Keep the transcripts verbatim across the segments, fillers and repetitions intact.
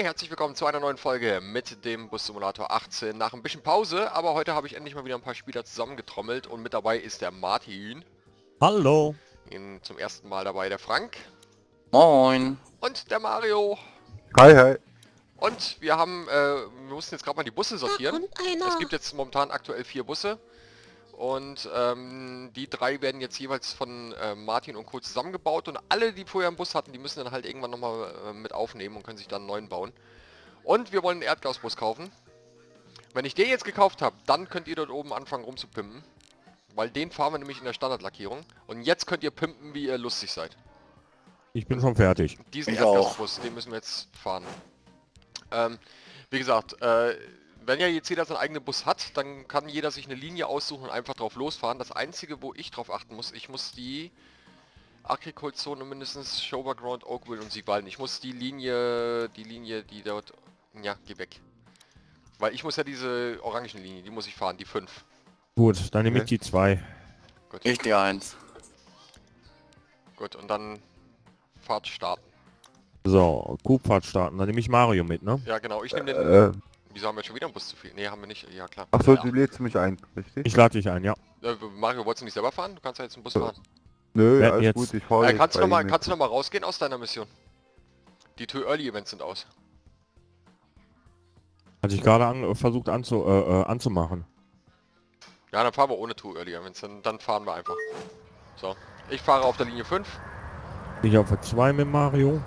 herzlich willkommen zu einer neuen Folge mit dem Bus Simulator achtzehn. Nach ein bisschen Pause, aber heute habe ich endlich mal wieder ein paar Spieler zusammengetrommelt und mit dabei ist der Martin. Hallo. In, zum ersten Mal dabei der Frank. Moin. Und der Mario. Hi, hi. Und wir haben, äh, wir mussten jetzt gerade mal die Busse sortieren. Es gibt jetzt momentan aktuell vier Busse. Und ähm, die drei werden jetzt jeweils von äh, Martin und Co. zusammengebaut und alle, die vorher einen Bus hatten, die müssen dann halt irgendwann nochmal äh, mit aufnehmen und können sich dann einen neuen bauen. Und wir wollen einen Erdgasbus kaufen. Wenn ich den jetzt gekauft habe, dann könnt ihr dort oben anfangen rumzupimpen. Weil den fahren wir nämlich in der Standardlackierung. Und jetzt könnt ihr pimpen, wie ihr lustig seid. Ich bin schon fertig. Diesen Ich Erdgasbus, den müssen wir jetzt fahren. Ähm, wie gesagt, äh, wenn ja jetzt jeder seinen eigenen Bus hat, dann kann jeder sich eine Linie aussuchen und einfach drauf losfahren. Das einzige, wo ich drauf achten muss, ich muss die Agricole-Zone mindestens, Showground, Oakville und Siegwalden. Ich muss die Linie, die Linie, die dort, ja, geh weg. Weil ich muss ja diese orangen Linie, die muss ich fahren, die fünf. Gut, dann nehme ich Okay. die zwei. Gut, Ich die eins. gut, und dann Fahrt starten. So, Kuhfahrt starten. Dann nehme ich Mario mit, ne? Ja genau, ich nehme den... Äh, Wieso haben wir jetzt schon wieder einen Bus zu viel? Ne, haben wir nicht, ja klar. achso, ja. du lädst mich ein, richtig? Ich lade dich ein, ja. Äh, Mario, wolltest du nicht selber fahren? Du kannst ja jetzt einen Bus Ja. fahren. Nö, Wer alles jetzt? gut, ich fahre Äh, jetzt kannst, du bei noch mal, ihm kannst du mit. noch mal rausgehen aus deiner Mission? Die Too Early Events sind aus. Hatte ich gerade an, versucht anzu, äh, äh, anzumachen. Ja, dann fahren wir ohne Too Early Events. Dann, dann fahren wir einfach. So. Ich fahre auf der Linie fünf. Bin ich auf der zwei mit Mario.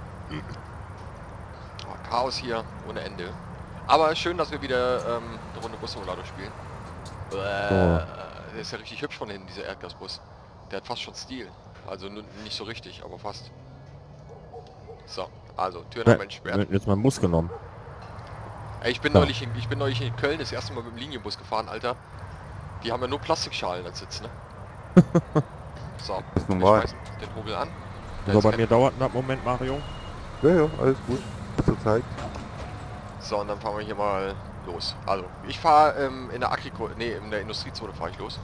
Oh, Chaos hier ohne Ende. Aber schön, dass wir wieder ähm, eine Runde Bus-Simulator spielen. Äh, der ist ja richtig hübsch von hinten, dieser Erdgasbus. Der hat fast schon Stil. Also nur nicht so richtig, aber fast. So, also Türen haben wir entsperrt. Jetzt mein Bus genommen. Ey, ich bin Ja. neulich in, ich bin neulich in Köln das erste Mal mit dem Linienbus gefahren, Alter. Die haben ja nur Plastikschalen als Sitz, ne? So, Das ist ich normal. schmeiß den Hobel an. Da So, ist bei kein- mir dauert ein Moment, Mario. Ja, ja, alles gut. Zur Zeit. So, und dann fahren wir hier mal los. Also, ich fahre ähm, in der Agricole, nee, in der Industriezone fahre ich los.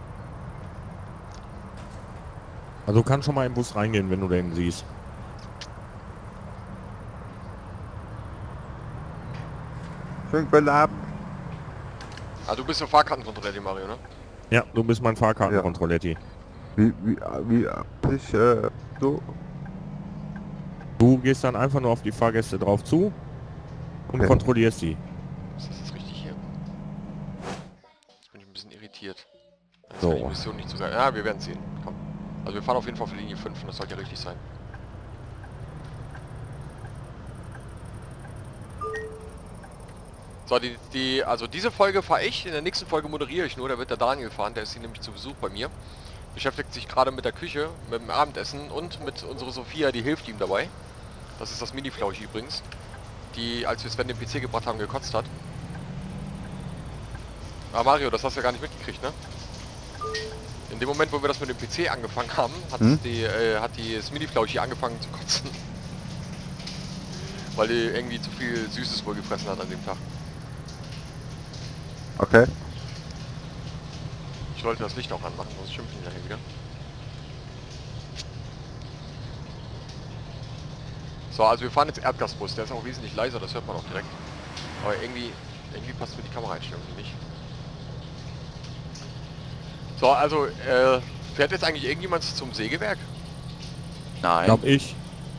Also du kannst schon mal in den Bus reingehen, wenn du den siehst. Schön Bälle ab. Also du bist der Fahrkartenkontrolleur, die Mario, ne? Ja, du bist mein Fahrkartenkontrolletti. Wie, wie, wie, ich, äh, so. Du gehst dann einfach nur auf die Fahrgäste drauf zu und Okay. kontrollierst sie. Ist das jetzt richtig hier? Jetzt bin ich ein bisschen irritiert. Jetzt So. so. Die Mission nicht so geil. Ja, wir werden sehen. Komm. Also wir fahren auf jeden Fall für Linie fünf und das sollte ja richtig sein. So, die, die, also diese Folge fahre ich, in der nächsten Folge moderiere ich nur, da wird der Daniel fahren, der ist hier nämlich zu Besuch bei mir. Beschäftigt sich gerade mit der Küche, mit dem Abendessen und mit unserer Sophia, die hilft ihm dabei. Das ist das Mini-Flausch übrigens, die, als wir Sven den P C gebracht haben, gekotzt hat. Ah Mario, das hast du ja gar nicht mitgekriegt, ne? In dem Moment, wo wir das mit dem P C angefangen haben, hat Hm? die, äh, hat die das Mini-Flausch hier angefangen zu kotzen. Weil die irgendwie zu viel Süßes wohl gefressen hat an dem Tag. Okay. Ich wollte das Licht auch anmachen, sonst schimpfen die nachher wieder. So, also wir fahren jetzt Erdgasbus, der ist auch wesentlich leiser, das hört man auch direkt. Aber irgendwie, irgendwie passt mir die Kameraeinstellung nicht. So, also, äh, fährt jetzt eigentlich irgendjemand zum Sägewerk? Nein. Glaub ich.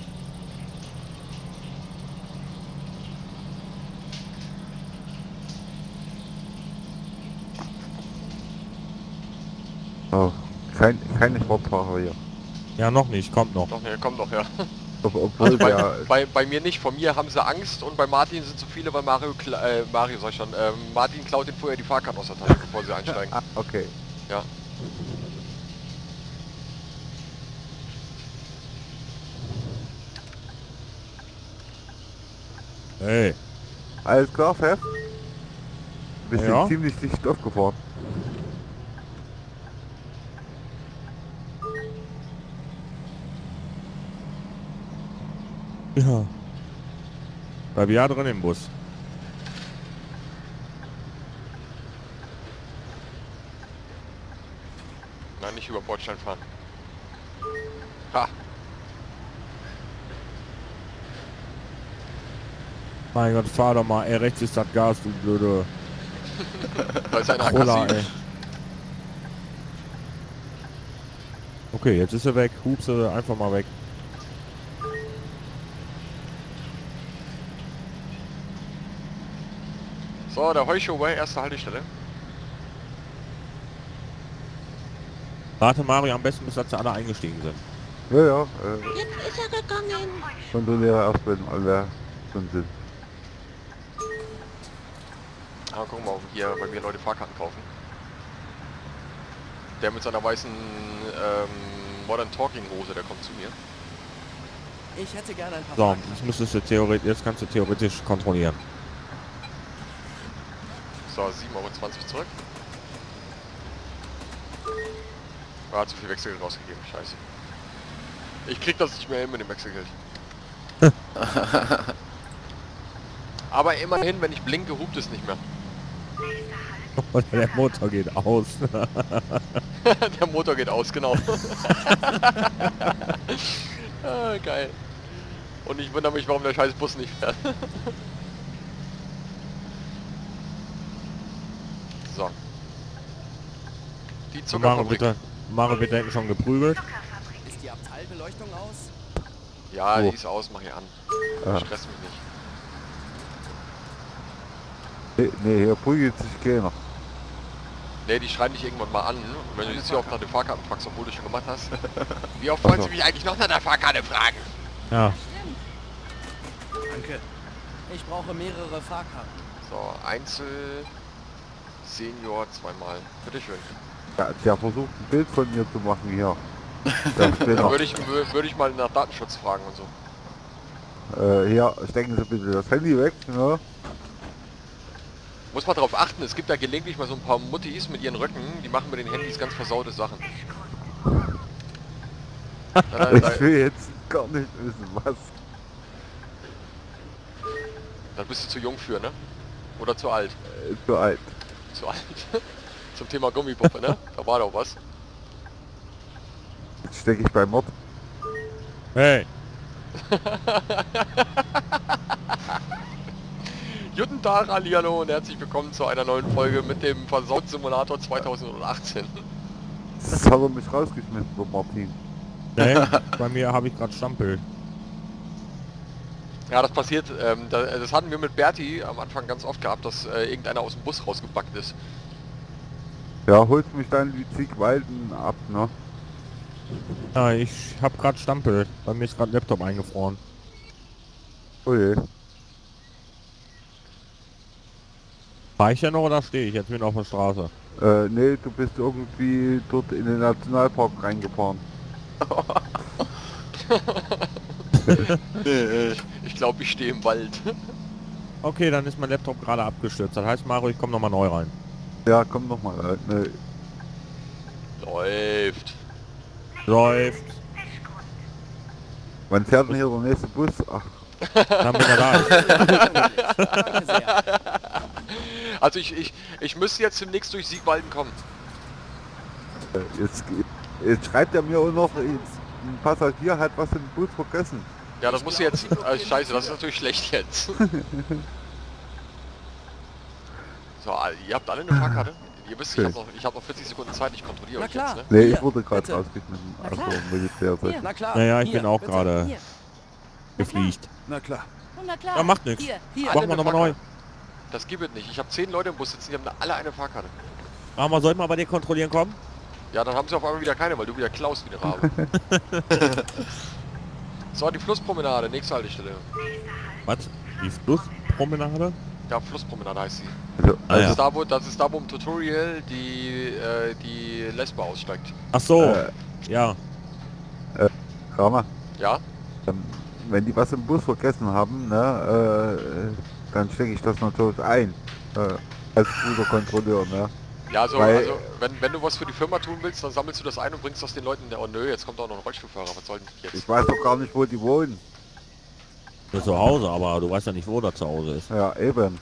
Oh, kein, keine Sportfahrer hier. Ja, noch nicht, kommt noch. Doch, ne, kommt doch, ja. Ob, obwohl Also bei, der, bei, bei mir nicht, von mir haben sie Angst und bei Martin sind zu viele, weil Mario, kla- äh, Mario sag ich schon, ähm, Martin klaut den vorher die Fahrkarte aus der Tasche, bevor sie einsteigen. ah, okay. Ja. Hey. Alles klar, Chef? Wir sind Ja. ziemlich dicht aufgefahren. Ja. Bleib ja drin im Bus. Nein, nicht über Bordstein fahren. Ha! Mein Gott, fahr doch mal, ey, rechts ist das Gas, du blöde Da ist einer Cola, aggressiv. ey. Okay, jetzt ist er weg, hupse einfach mal weg. So, der Heuschober, erste Haltestelle. Warte Mario, am besten bis sie alle eingestiegen sind. Ja, ja. Äh, Jetzt ist er gegangen. kontrolliere erst, wenn alle schon sind. Ah, gucken wir mal, ob hier bei mir Leute Fahrkarten kaufen. Der mit seiner weißen ähm, Modern Talking Hose, der kommt zu mir. Ich hätte gerne ein paar So, Fragen. das müsstest du theoretisch, jetzt kannst du theoretisch kontrollieren. So, sieben Euro zwanzig zurück. Er hat zu viel Wechselgeld rausgegeben, scheiße. Ich krieg das nicht mehr hin mit dem Wechselgeld. Aber immerhin, wenn ich blinke, hupt es nicht mehr. Und der Motor geht aus. Der Motor geht aus, genau. Ah, geil. Und ich wundere mich, warum der scheiß Bus nicht fährt. So. Die Mario Zuckerfabrik. wird, Mario wird da hinten schon geprügelt. Ist die Abteilbeleuchtung aus? Ja, Wo? die ist aus, mach ich an. Ah. Stress mich nicht. Nee, nee, hier prügelt sich keiner. Ne, die schreien dich irgendwann mal an. Und wenn du jetzt hier auch nach den Fahrkarten fragst, obwohl du schon gemacht hast. Wie oft wollen sie mich eigentlich noch nach der Fahrkarte fragen? Ja. Danke. Ich brauche mehrere Fahrkarten. So, Einzel... Senior zweimal. Bitteschön. Ja, der versucht ein Bild von mir zu machen hier. Der Dann Spinner. würde ich, wür- würde ich mal nach Datenschutz fragen und so. Äh, hier, stecken Sie bitte das Handy weg, ne? Muss man darauf achten, es gibt da gelegentlich mal so ein paar Muttis mit ihren Röcken, die machen mit den Handys ganz versaute Sachen. Da, da, da, Ich will jetzt gar nicht wissen, was. da bist du zu jung für, ne? Oder zu alt? Äh, zu alt. Zu alt. Zum Thema Gummipuppe, ne? Da war doch was. Jetzt stecke ich bei Mord. Hey, Guten Tag, hallihallo und herzlich willkommen zu einer neuen Folge mit dem Versaut-Simulator zweitausendachtzehn. Das hat er mich rausgeschmissen, der Martin. nee, bei mir habe ich gerade Stampel. Ja, das passiert, ähm, da, das hatten wir mit Berti am Anfang ganz oft gehabt, dass äh, irgendeiner aus dem Bus rausgebackt ist. Ja, holst mich dann die Ziegwalden ab, ne? Ja, ich habe gerade Stampel. Bei mir ist gerade Laptop eingefroren. Oh je. Fahr ich ja noch oder stehe ich jetzt wieder auf der Straße? Äh, nee, du bist irgendwie dort in den Nationalpark reingefahren. Ich glaube, ich stehe im Wald. Okay, dann ist mein Laptop gerade abgestürzt. Das heißt, Mario, ich komme nochmal neu rein. Ja, komm noch mal. Äh, ne, Läuft. Läuft. wann fährt denn hier der nächste Bus? Ach, Dann bin er da. Danke sehr. Also ich, ich, ich müsste jetzt demnächst durch Siegwalden kommen. äh, jetzt, jetzt schreibt er mir auch noch, ein Passagier hat was im Bus vergessen. Ja, das muss jetzt... Äh, scheiße, das ist natürlich schlecht jetzt. So, ihr habt alle eine Fahrkarte? Ihr wisst, ich habe noch, ich hab noch vierzig Sekunden Zeit, ich kontrolliere Na euch klar. jetzt, ne? Nee, Hier, ich wurde gerade bitte. rausgeschmissen. Na Also klar. Militär. Hier. Na klar. Naja, ich Hier, bin auch bitte. gerade Hier. gefliegt. Na klar. Oh, na klar. Ja, macht nichts. Hier, hier. Alle Machen wir eine nochmal neu. Fahrkarte. Das gibt es nicht. Ich habe zehn Leute im Bus sitzen, die haben alle eine Fahrkarte. Aber soll ich mal bei dir kontrollieren kommen? Ja, dann haben sie auf einmal wieder keine, weil du wieder klaust wie eine Rabe. So, die Flusspromenade, nächste Haltestelle. Was? Die Flusspromenade? Ja, Flusspromenade heißt sie. Also, Ah, Das, ja. ist da, wo, das ist da, wo im Tutorial die, äh, die Lesbe aussteigt. Ach so, Äh, ja. Kramer, Ja? ähm, wenn die was im Bus vergessen haben, ne, äh, dann stecke ich das natürlich ein. Äh, als guter Kontrolleur, ne? Ja, also, Weil- also wenn, wenn du was für die Firma tun willst, dann sammelst du das ein und bringst das den Leuten... Oh nö, jetzt kommt auch noch ein Rollstuhlfahrer, was soll denn jetzt? Ich weiß doch gar nicht, wo die wohnen. Nur zu Hause, aber du weißt ja nicht, wo der zu Hause ist. Ja, eben.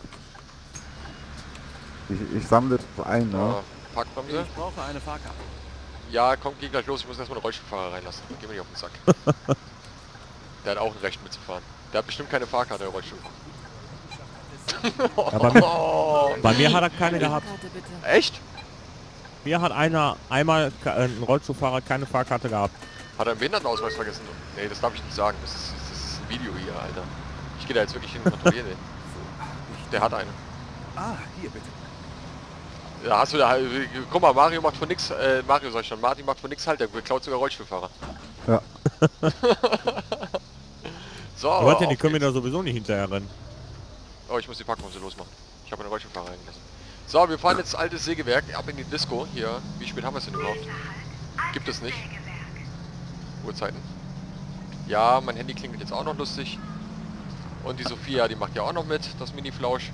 Ich, ich sammle das ein, ne? Ja, Parkbremse? Ich brauche eine Fahrkarte. Ja, komm, geh gleich los, ich muss erstmal einen Rollstuhlfahrer reinlassen. Geh mir nicht auf den Sack. Der hat auch ein Recht mitzufahren. Der hat bestimmt keine Fahrkarte, der Rollstuhl. Ja, bei, mir, bei mir hat er keine gehabt. Echt? Mir hat einer einmal äh, ein Rollstuhlfahrer keine Fahrkarte gehabt. Hat er einen Behindertenausweis vergessen? Nee, das darf ich nicht sagen. Das ist, das ist ein Video hier, Alter. Ich gehe da jetzt wirklich hin und kontrolliere den. Der hat eine. Ah, hier bitte. Ja, hast du da... Guck mal, Mario macht von nix... Äh, Mario sag ich schon. Martin macht von nix halt. Der klaut sogar Rollstuhlfahrer. Ja. So, Aber die auf können wir geht's. da sowieso nicht hinterher rennen. Oh, ich muss die Packung so losmachen. Ich habe einen Rollstuhlfahrer reingelassen. So, wir fahren jetzt altes Sägewerk ab in die Disco. Hier, wie spät haben wir es denn überhaupt? Gibt es nicht. Uhrzeiten. Ja, mein Handy klingelt jetzt auch noch lustig. Und die Sophia, die macht ja auch noch mit, das Mini-Flausch.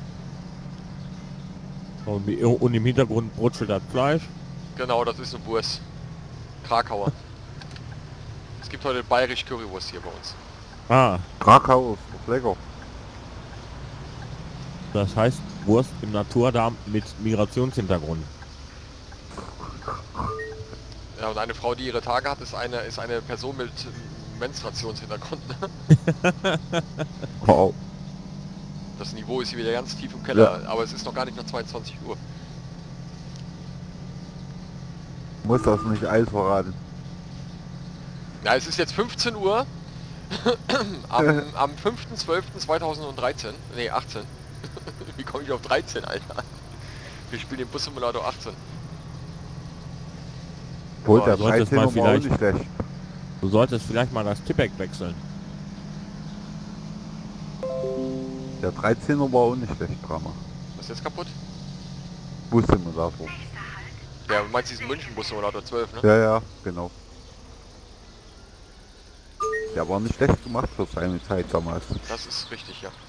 Und, und im Hintergrund brutzelt das Fleisch. Genau, das ist eine Wurst. Krakauer. Es gibt heute bayerisch Currywurst hier bei uns. Ah, Krakau ist doch lecker. das heißt Wurst im Naturdarm mit Migrationshintergrund. Ja, und eine Frau, die ihre Tage hat, ist eine, ist eine Person mit Menstruationshintergrund. Ne? Wow. Das Niveau ist hier wieder ganz tief im Keller, ja. Aber es ist noch gar nicht nach zweiundzwanzig Uhr. Muss das nicht alles verraten. Ja, es ist jetzt fünfzehn Uhr. am am fünften zwölften zweitausenddreizehn. Ne, achtzehn. Wie komme ich auf dreizehn, Alter? Wir spielen den Bus-Simulator achtzehn. Holt Oh, der du solltest dreizehn mal Nummer auch vielleicht- nicht schlecht. Du solltest vielleicht mal das Tippek wechseln. Der dreizehner war auch nicht schlecht, Drama. Was ist jetzt kaputt? Bus-Simulator. Ja, du meinst diesen München-Bus-Simulator zwölf, ne? Ja, ja, genau. Der war nicht schlecht gemacht für seine Zeit damals. Das ist richtig, ja.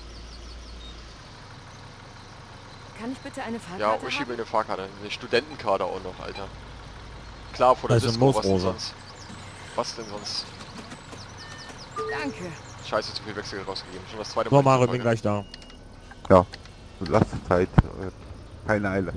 Kann ich bitte eine Fahrkarte Ja, Uschi will haben? eine Fahrkarte. Eine Studentenkarte auch noch, Alter. Klar, vor der Also Disco, was denn Moosrose. sonst? Was denn sonst? Danke. Scheiße, zu viel Wechselgeld rausgegeben. Schon das zweite So, Mal. Mario, in bin Folge. gleich da. Ja, so lasst Zeit, äh, keine Eile.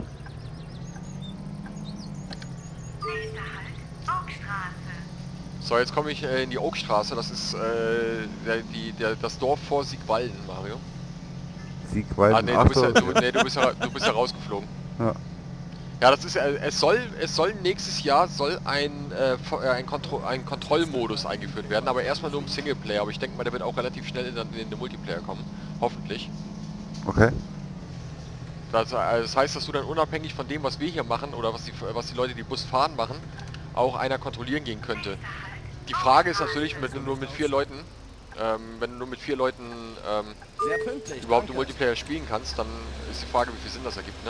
So, jetzt komme ich äh, in die Oakstraße. Das ist äh, der, die, der, das Dorf vor Siegwalden, Mario. Siegwalden, Ah, nee, du bist ja, du, nee, du bist ja, du bist ja rausgeflogen. Ja. Ja, das ist, äh, es soll, es soll nächstes Jahr soll ein, äh, vo- äh, ein, Kontro ein Kontrollmodus eingeführt werden, aber erstmal nur im Singleplayer. Aber ich denke mal, der wird auch relativ schnell in, in den Multiplayer kommen, hoffentlich. Okay. Das, äh, das heißt, dass du dann unabhängig von dem, was wir hier machen oder was die, was die Leute, die Bus fahren, machen, auch einer kontrollieren gehen könnte. Die Frage ist natürlich, mit, nur mit vier Leuten, ähm, wenn du nur mit vier Leuten ähm, Sehr pünktlich. überhaupt im danke. Multiplayer spielen kannst, dann ist die Frage, wie viel Sinn das ergibt, ne?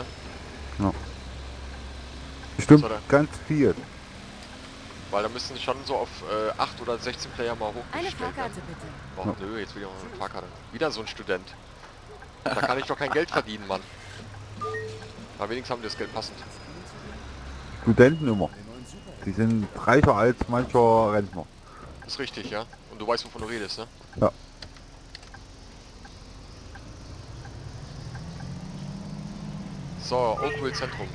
Bestimmt Oder? ganz viel. Weil da müssen schon so auf äh, acht oder sechzehn Player mal Eine hochgestellt Fahrkarte werden. bitte. Och nö, jetzt wieder mal eine Fahrkarte. Wieder so ein Student. Da kann ich doch kein Geld verdienen, Mann. Aber wenigstens haben die das Geld passend. Studenten immer. Die sind reicher als mancher Rentner. Das ist richtig, ja? Und du weißt, wovon du redest, ne? Ja. So, Oakville Zentrum.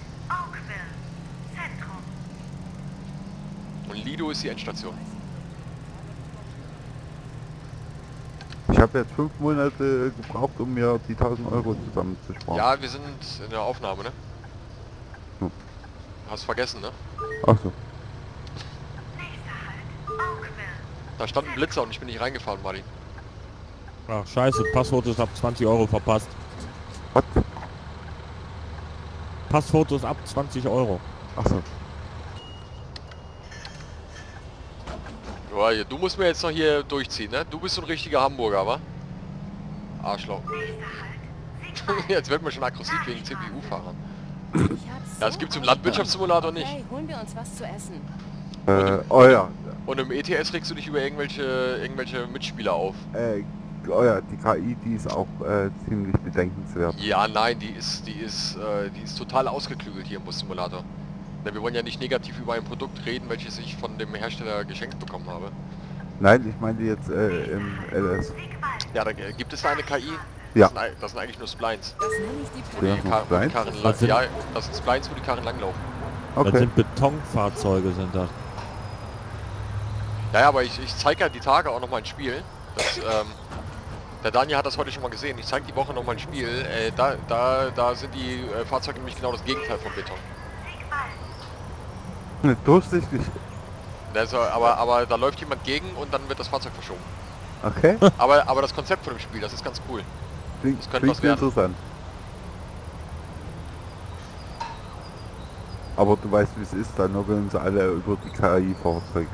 Und Lido ist die Endstation. Ich habe jetzt fünf Monate gebraucht, um mir die tausend Euro zusammenzusparen. Ja, wir sind in der Aufnahme, ne? Hm. Hast vergessen, ne? Ach so. Da stand ein Blitzer und ich bin nicht reingefahren, Martin. Ach scheiße, Passfotos ab zwanzig Euro verpasst. Was? Passfotos ab zwanzig Euro. Ach so. Ja, du musst mir jetzt noch hier durchziehen, ne? Du bist so ein richtiger Hamburger, wa? Arschloch. Jetzt wird man schon aggressiv wegen C P U-Fahrern. Ich hab's Ja, das so gibt's im ausgemacht. Landwirtschaftssimulator nicht. Okay, holen wir uns was zu essen. Äh, oh ja. Und im E T S regst du dich über irgendwelche irgendwelche Mitspieler auf. Äh, oh ja, die K I, die ist auch äh, ziemlich bedenkenswert. Ja, nein, die ist, die ist, äh, die ist total ausgeklügelt hier im Bus-Simulator. Na, wir wollen ja nicht negativ über ein Produkt reden, welches ich von dem Hersteller geschenkt bekommen habe. Nein, ich meinte jetzt äh, im L S. Ja, da äh, gibt es da eine K I? Ja. Das sind, ei- das sind eigentlich nur Splines. Das nenne ich die Wo Ja, die, Planete. Kar wo die Splines? Karren lang, Was sind- ja, das sind Splines, wo die Karren langlaufen. Das Okay. sind Betonfahrzeuge, sind das. Ja, ja, aber ich, ich zeige ja die Tage auch noch mal ein Spiel. Das, ähm, Der Daniel hat das heute schon mal gesehen. Ich zeige die Woche noch mal ein Spiel. Äh, da, da, da sind die äh, Fahrzeuge nämlich genau das Gegenteil von Beton. Durchsichtig. Also, aber, aber da läuft jemand gegen und dann wird das Fahrzeug verschoben. Okay. Aber, aber das Konzept von dem Spiel, das ist ganz cool. Klingt, Das könnte klingt was werden. interessant. Aber du weißt, wie es ist, dann nobeln sie alle über die K I-Fahrzeuge.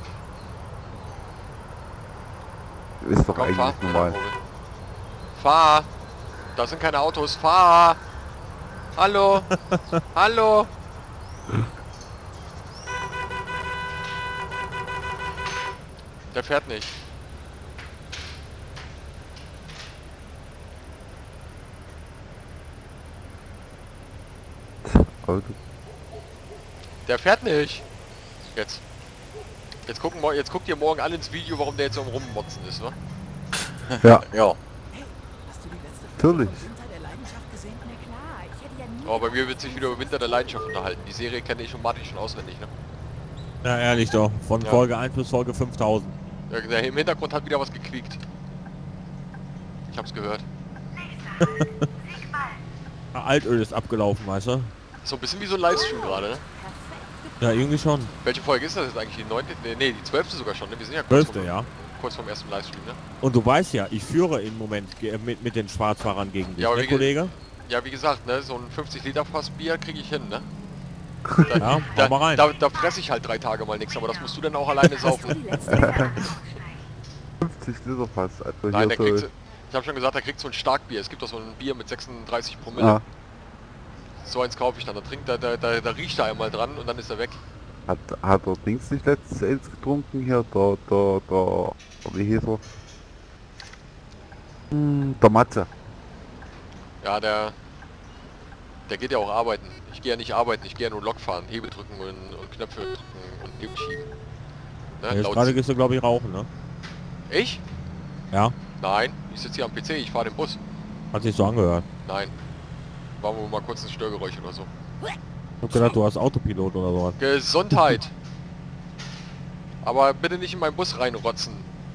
Ist doch Komm, eigentlich fahr. normal. Fahr! Da sind keine Autos. Fahr! Hallo! Hallo! Der fährt nicht. Auto. Der fährt nicht. Jetzt. Jetzt gucken wir, jetzt guckt ihr morgen alle ins Video, warum der jetzt so am Rummotzen ist, wa? Ja, Ja. Hast du die letzte natürlich. Winter der Leidenschaft gesehen? Na klar, ich hätte ja nie... Oh, bei mir wird sich wieder über Winter der Leidenschaft unterhalten. Die Serie kenne ich schon Martin schon auswendig, ne? Ja, ehrlich doch. Von Ja. Folge eins bis Folge fünftausend. Der, der im Hintergrund hat wieder was gequiekt. Ich hab's gehört. Ah, Altöl ist abgelaufen, weißt du? So ein bisschen wie so ein Livestream gerade, ne? Ja, irgendwie schon. Welche Folge ist das jetzt eigentlich? Die neunte? Nee, nee, die zwölfte sogar schon, ne? Wir sind ja kurz, Zwölfte, vom, ja. kurz vorm ersten Livestream, ne? Und du weißt ja, ich führe im Moment ge- mit, mit den Schwarzfahrern gegen dich, Ja, aber ne, wie ge- Kollege? Ja, wie gesagt, ne? So ein fünfzig Liter Fass Bier kriege ich hin, ne? Ja, Da, hau mal rein. da, da fresse ich halt drei Tage mal nichts, aber das musst du dann auch alleine Hast du saufen. die letzte Winter... fünfzig Liter fast. Also Nein, der hier kriegt, so, so- ich habe schon gesagt, der kriegt so ein Starkbier. Es gibt doch so ein Bier mit sechsunddreißig Promille. ah, So eins kaufe ich dann. Da trinkt er, da, da, da riecht er einmal dran und dann ist er weg. hat, hat er Dings nicht letztens eins getrunken hier, der, der, der, wie hieß er? Hm, der Matze. Ja, der, der geht ja auch arbeiten. Ich gehe ja nicht arbeiten, ich gehe ja nur Lok fahren, Hebel drücken und, und Knöpfe drücken und Hebel schieben. Ne, Jetzt laut- gerade gehst du, glaube ich, rauchen, ne? ich? Ja, Nein, ich sitze hier am P C, ich fahre den Bus. hat sich so angehört. Nein. War wohl mal kurz ein Störgeräusch oder so. Ich hab gedacht, du hast Autopilot oder sowas. Gesundheit! Aber bitte nicht in meinen Bus reinrotzen.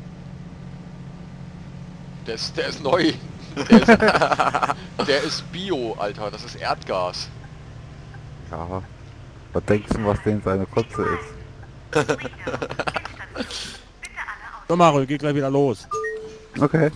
Der ist, der ist neu. Der ist, der ist Bio, Alter. Das ist Erdgas. Ja. Was denkst du, was denn seine Kotze ist? So Mario, geht gleich wieder los. Okay.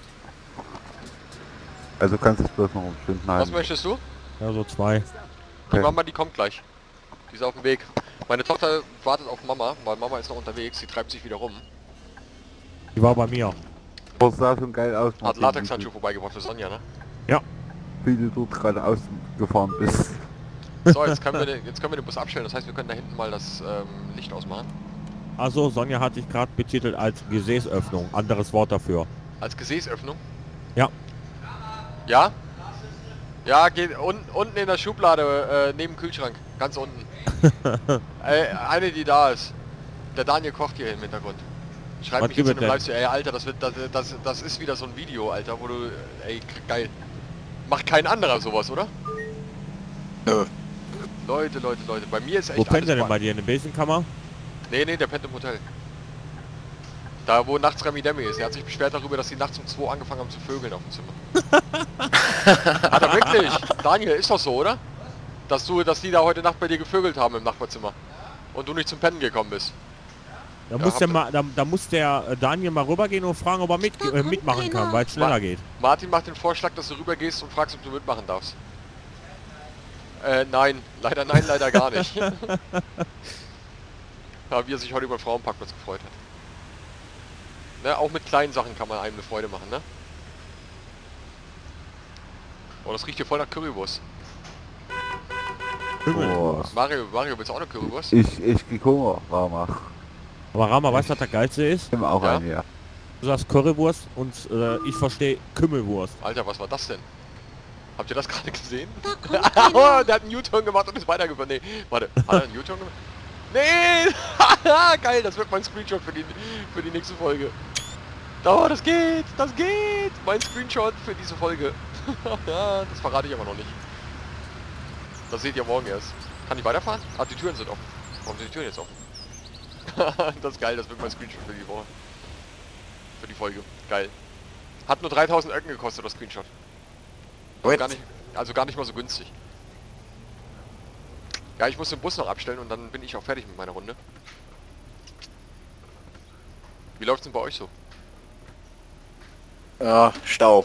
Also kannst du es bloß noch um Stunden Was halten. möchtest du? Ja, so zwei. Die Okay. Mama, die kommt gleich. Die ist auf dem Weg. Meine Tochter wartet auf Mama, weil Mama ist noch unterwegs. Sie treibt sich wieder rum. Die war bei mir. Das sah schon geil aus. Hat Martin, Latexhandschuhe vorbeigebracht für Sonja, ne? Wie du dort gerade ausgefahren bist. So, jetzt können, wir den, jetzt können wir den Bus abstellen. Das heißt, wir können da hinten mal das ähm, Licht ausmachen. Also Sonja hat sich gerade betitelt als Gesäßöffnung. Anderes Wort dafür. Als Gesäßöffnung? Ja. Ja? Ja, geht un, unten in der Schublade, äh, neben dem Kühlschrank. Ganz unten. äh, eine, die da ist. Der Daniel kocht hier im Hintergrund. Schreibt Was mich jetzt in gibt einem es Livestream. Ey, Alter, das, wird, das, das, das ist wieder so ein Video, Alter, wo du... Ey, geil. Macht kein anderer sowas, oder? Nö. Leute, Leute, Leute. Bei mir ist echt Wo pennt alles er denn ba- bei dir? In der Besenkammer? Nee, nee, der pennt im Hotel. Da, wo nachts Remi Demi ist. Er hat sich beschwert darüber, dass die nachts um zwei angefangen haben zu vögeln auf dem Zimmer. Hat er wirklich? Daniel, ist doch so, oder? Dass du, dass die da heute Nacht bei dir gevögelt haben im Nachbarzimmer. Und du nicht zum Pennen gekommen bist. Da Ja, muss habt der ihr- mal, da, da muss der äh, Daniel mal rübergehen und fragen, ob er mit, äh, mitmachen kann, weil es schneller Ma- geht. Martin macht den Vorschlag, dass du rübergehst und fragst, ob du mitmachen darfst. Äh, nein. Leider nein, leider gar nicht. Ja, wie er sich heute über den Frauenparkplatz gefreut hat. Ne, auch mit kleinen Sachen kann man einem eine Freude machen, ne? Oh, das riecht hier voll nach Currywurst. Oh. Mario, Mario, willst du auch eine Currywurst? Ich, ich krieg Hunger, Rama. Aber Rama, weißt du, was das Geilste ist? Nimm auch Ja? einen, ja. Du sagst Currywurst und äh, ich verstehe Kümmelwurst. Alter, was war das denn? Habt ihr das gerade gesehen? Da kommt Oh, einer. der hat einen U-Turn gemacht und ist weitergefahren. Nee, warte, hat er einen U-Turn gemacht? Nee! Geil, das wird mein Screenshot für die, für die nächste Folge. Oh, das geht, das geht! Mein Screenshot für diese Folge. Ja, das verrate ich aber noch nicht. Das seht ihr morgen erst. Kann ich weiterfahren? Ah, die Türen sind offen. Warum sind die Türen jetzt offen? Das ist geil, das wird mein Screenshot für die Woche. Für die Folge. Geil. Hat nur dreitausend Öcken gekostet, das Screenshot. Also Wait. gar, nicht, also gar nicht mal so günstig. Ja, ich muss den Bus noch abstellen und dann bin ich auch fertig mit meiner Runde. Wie läuft's denn bei euch so? Ja, Stau.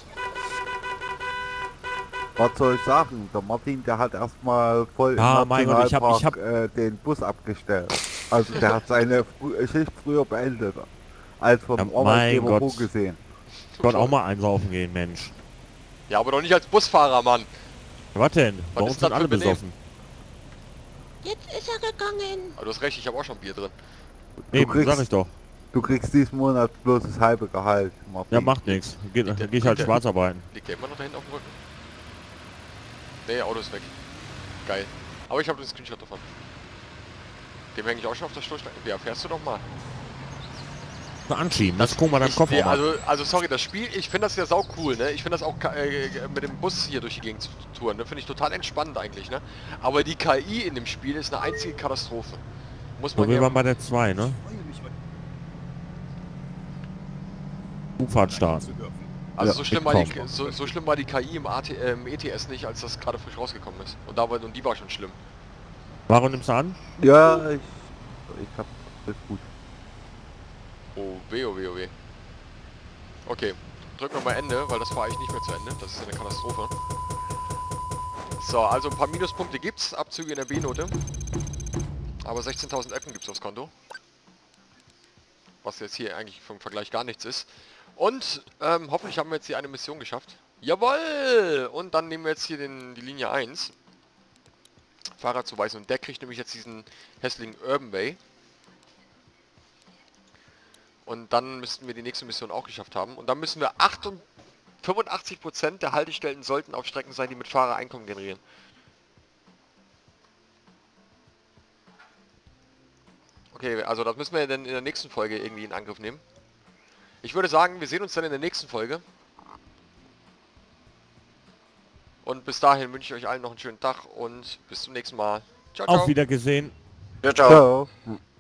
Was soll ich sagen? Der Martin, der hat erstmal voll Ah, im mein Gott, ich hab- ich hab- Nationalpark, äh, den Bus abgestellt. Also der hat seine Frü Schicht früher beendet, als vom Ja, mein Arbeitgeber Gott. vorgesehen. Ich wollte auch mal einsaufen gehen, Mensch. Ja, aber doch nicht als Busfahrer, Mann. Was denn? Bei uns ist sind das alle für Benehmen? besoffen. Jetzt ist er gegangen. Aber du hast recht, ich habe auch schon Bier drin. Eben, kriegst- sag ich doch. Du kriegst diesen Monat bloß das halbe Gehalt, Martin. Ja, macht nichts. Geh, Liegt der- geh ich halt liegt der- schwarz arbeiten. Liegt der immer noch da hinten auf dem Rücken? Nee, Auto ist weg. Geil. Aber ich habe den Screenshot davon. Dem hänge ich auch schon auf der Stoßstange. Ja, fährst du doch mal. So anschieben, das guck mal deinen Ich, Kopf nee, mal. also, also sorry, das Spiel, ich finde das ja sau cool, ne? Ich finde das auch äh, mit dem Bus hier durch die Gegend zu touren, ne? Finde ich total entspannend eigentlich, ne? Aber die K I in dem Spiel ist eine einzige Katastrophe. Muss So man wie ja... man bei der zwei, ne? U-Fahrt starten. Also Ja, so schlimm, ich war die, komm. so, so schlimm war die K I im, A T, äh, im E T S nicht, als das gerade frisch rausgekommen ist. Und, da war, und die war schon schlimm. Warum nimmst du an? Ja, ich, ich hab alles gut. Oh weh, oh weh, oh weh. Okay, drücken wir mal Ende, weil das fahre ich nicht mehr zu Ende. Das ist eine Katastrophe. So, also ein paar Minuspunkte gibt's, Abzüge in der B-Note. Aber sechzehntausend Öcken gibt's aufs Konto. Was jetzt hier eigentlich vom Vergleich gar nichts ist. Und ähm, hoffentlich haben wir jetzt hier eine Mission geschafft. Jawohl! Und dann nehmen wir jetzt hier den, die Linie eins. Fahrer zuweisen. Und der kriegt nämlich jetzt diesen hässlichen Urban Way. Und dann müssten wir die nächste Mission auch geschafft haben. Und dann müssen wir fünfundachtzig Prozent der Haltestellen sollten auf Strecken sein, die mit Fahrer Einkommen generieren. Okay, also das müssen wir dann in der nächsten Folge irgendwie in Angriff nehmen. Ich würde sagen, wir sehen uns dann in der nächsten Folge. Und bis dahin wünsche ich euch allen noch einen schönen Tag und bis zum nächsten Mal. Ciao, ciao. Auf Wiedergesehen. Ja, ciao. Ciao.